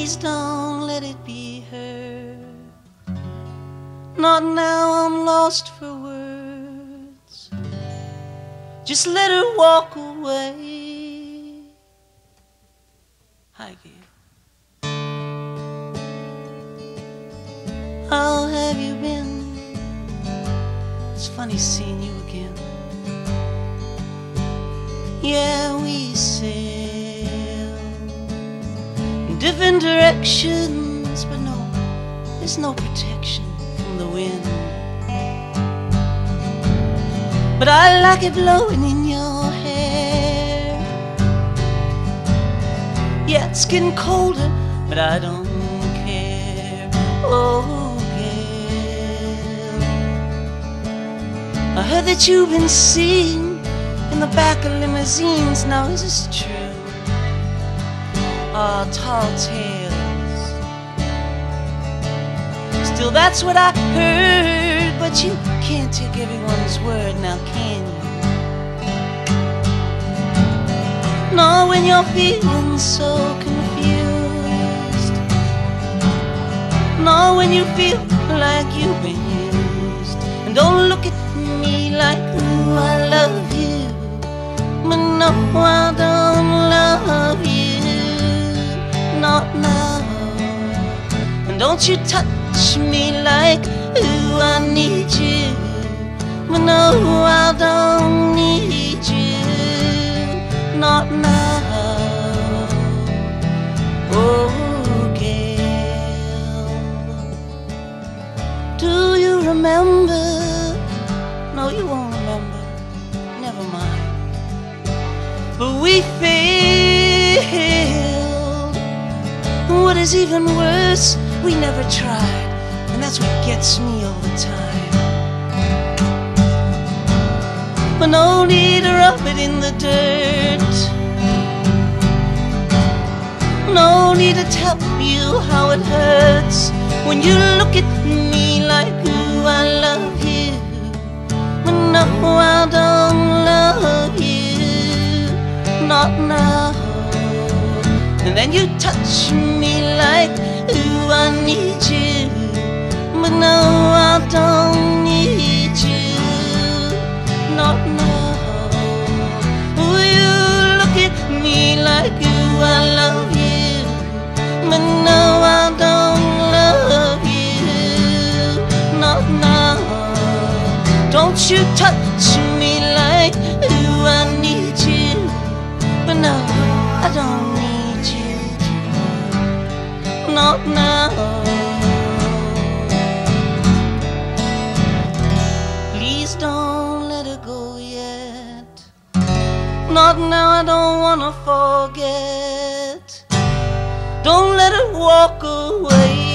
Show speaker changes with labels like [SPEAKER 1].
[SPEAKER 1] Please don't let it be her. Not now, I'm lost for words. Just let her walk away. Hi, Gail. How have you been? It's funny seeing you again. Yeah, we sail in different directions, but no, there's no protection from the wind. But I like it blowing in your hair. Yeah, it's getting colder, but I don't care. Oh, girl, I heard that you've been seen in the back of limousines. Now is this true? Ah, tall tales. Still, that's what I heard. But you can't take everyone's word now, can you? No, when you're feeling so confused. No, when you feel like you've been used. And don't look at me like, ooh, I love you. But no, I don't love you. Not now. And don't you touch me like, ooh, I need you. But no, I don't need you. Not now. Oh, girl, do you remember? No, you won't remember. Never mind. But we failed. What is even worse, we never tried. And that's what gets me all the time. But no need to rub it in the dirt. No need to tell you how it hurts when you look at me like, ooh, I love you. But no, I don't love you. Not now. And then you touch me like, ooh, I need you. But no, I don't need you. Not now. Ooh, you look at me like, ooh, I love you. But no, I don't love you. Not now. Don't you touch me like, ooh, I need you. But no, I don't need you. Not now. Please don't let her go yet. Not now, I don't wanna forget. Don't let her walk away.